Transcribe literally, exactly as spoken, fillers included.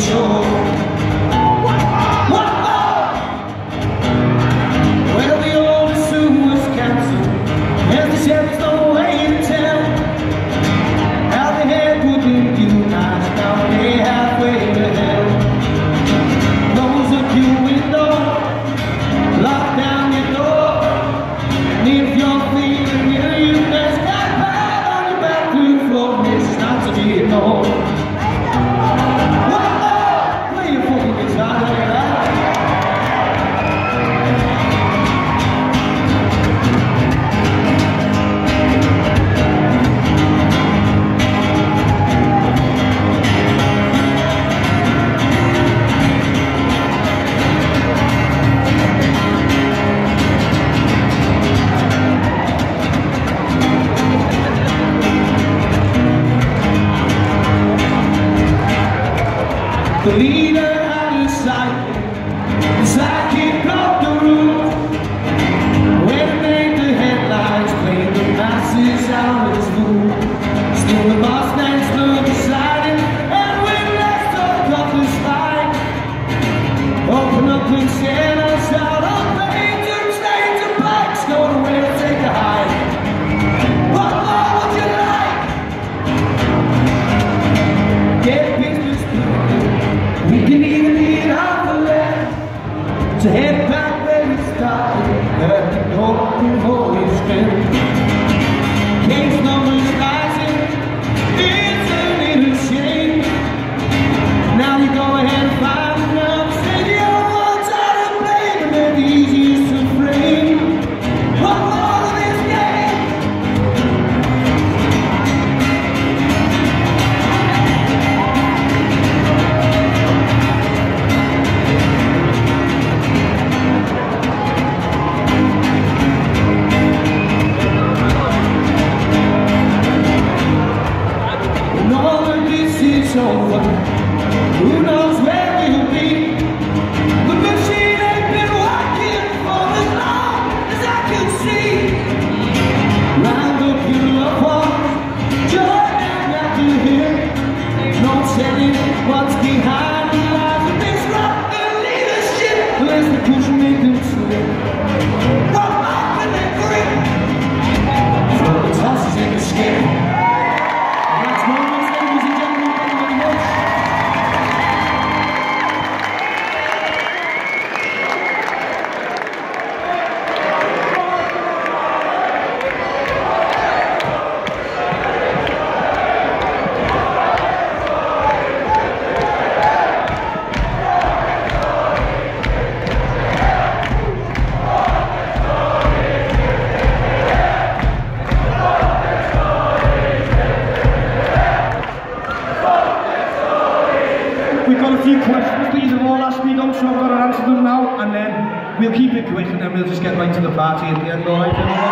The leader out of sight, the sidekick broke the rules. When it made the headlines, played the masses out as fools. Still the boss man stood beside him, and when left took up his fight. Open up and stand us out on paint and stains and bikes, going away to take a hike. What more would you like? Get business people. We can even lead off the left to head back where we started at the open Holy Spirit. Case numbers rising, it's a little shame. Now we go ahead and find enough, say the old ones out of blame, and they're the easiest to frame. One more of this game. It's over. Who knows where we'll be? The machine ain't been working for as long as I can see. Round up your loved ones, join them after him. No telling what's behind the lies of this rotten leadership. Unless we push and make them slip. Come up and then grip. Throw the tosses in the skin. We've got a few questions that you've all asked me, don't so I've got to answer them now, and then we'll keep it quick and then we'll just get right to the party at the end, alright?